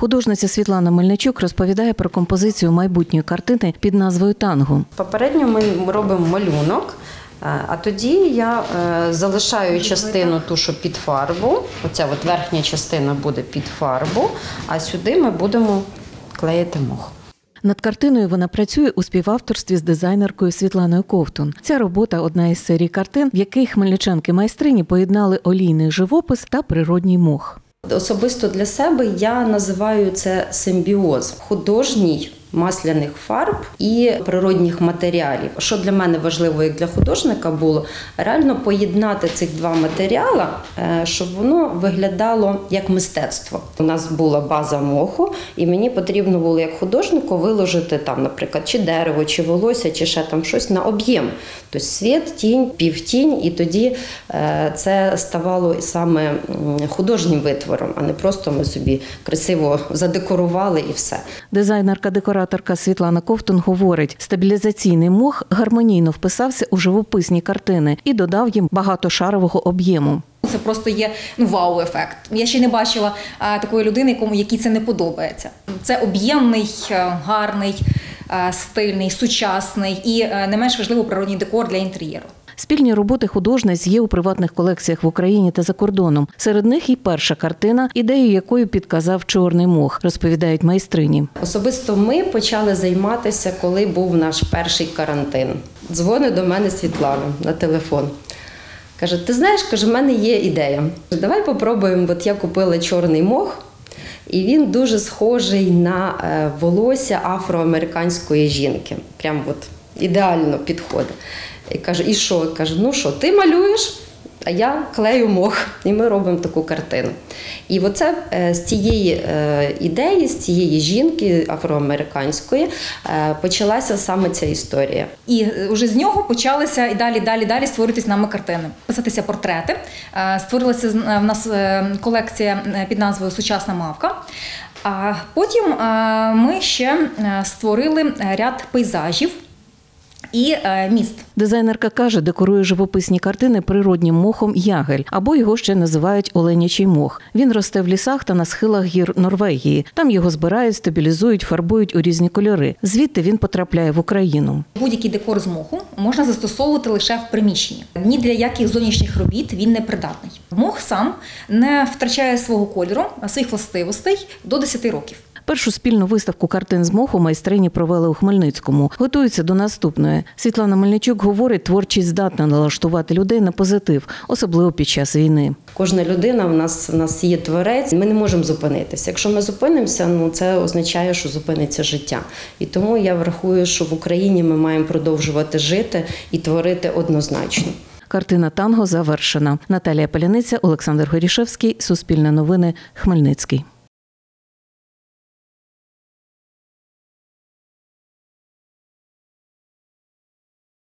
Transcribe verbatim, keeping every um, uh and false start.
Художниця Світлана Мельничук розповідає про композицію майбутньої картини під назвою «Танго». Попередньо ми робимо малюнок, а тоді я залишаю частину ту, що під фарбу. Оця от верхня частина буде під фарбу, а сюди ми будемо клеїти мох. Над картиною вона працює у співавторстві з дизайнеркою Світланою Ковтун. Ця робота – одна із серій картин, в яких хмельничанки-майстрині поєднали олійний живопис та природній мох. Особисто для себе я називаю це симбіоз – художній, масляних фарб і природних матеріалів. Що для мене важливо, як для художника було, реально поєднати цих два матеріали, щоб воно виглядало як мистецтво. У нас була база моху, і мені потрібно було як художнику виложити там, наприклад, чи дерево, чи волосся, чи ще там щось на об'єм. Тобто світ, тінь, півтінь, і тоді це ставало саме художнім витвором, а не просто ми собі красиво задекорували і все. Дизайнерка-декораторка Світлана Ковтун говорить, стабілізаційний мох гармонійно вписався у живописні картини і додав їм багатошарового об'єму. Це просто є ну, вау-ефект. Я ще не бачила а, такої людини, якому якій це не подобається. Це об'ємний, гарний, а, стильний, сучасний і а, не менш важливо природній декор для інтер'єру. Спільні роботи художниць є у приватних колекціях в Україні та за кордоном. Серед них і перша картина, ідею якої підказав чорний мох, розповідають майстрині. Особисто ми почали займатися, коли був наш перший карантин. Дзвонить до мене Світлана на телефон. Каже, ти знаєш, каже, в мене є ідея. Давай попробуємо, от я купила чорний мох, і він дуже схожий на волосся афроамериканської жінки. Прям от ідеально підходить. І каже, і що? Каже, ну що, ти малюєш, а я клею мох. І ми робимо таку картину. І оце з цієї ідеї, з цієї жінки афроамериканської почалася саме ця історія. І вже з нього почалися і далі, далі, далі створюватися нами картини. Писатися портрети. Створилася в нас колекція під назвою «Сучасна мавка». А потім ми ще створили ряд пейзажів і е, міст. Дизайнерка каже, декорує живописні картини природнім мохом ягель, або його ще називають оленячий мох. Він росте в лісах та на схилах гір Норвегії. Там його збирають, стабілізують, фарбують у різні кольори. Звідти він потрапляє в Україну. Будь-який декор з моху можна застосовувати лише в приміщенні. Ні для яких зовнішніх робіт він не придатний. Мох сам не втрачає свого кольору, своїх властивостей до десяти років. Першу спільну виставку картин з моху майстрині провели у Хмельницькому. Готуються до наступної. Світлана Мельничук говорить, творчість здатна налаштувати людей на позитив, особливо під час війни. Кожна людина, в нас, в нас є творець, ми не можемо зупинитися. Якщо ми зупинимося, ну, це означає, що зупиниться життя. І тому я врахую, що в Україні ми маємо продовжувати жити і творити однозначно. Картина «Танго» завершена. Наталія Паляниця, Олександр Горішевський, Суспільне новини, Хмельницький.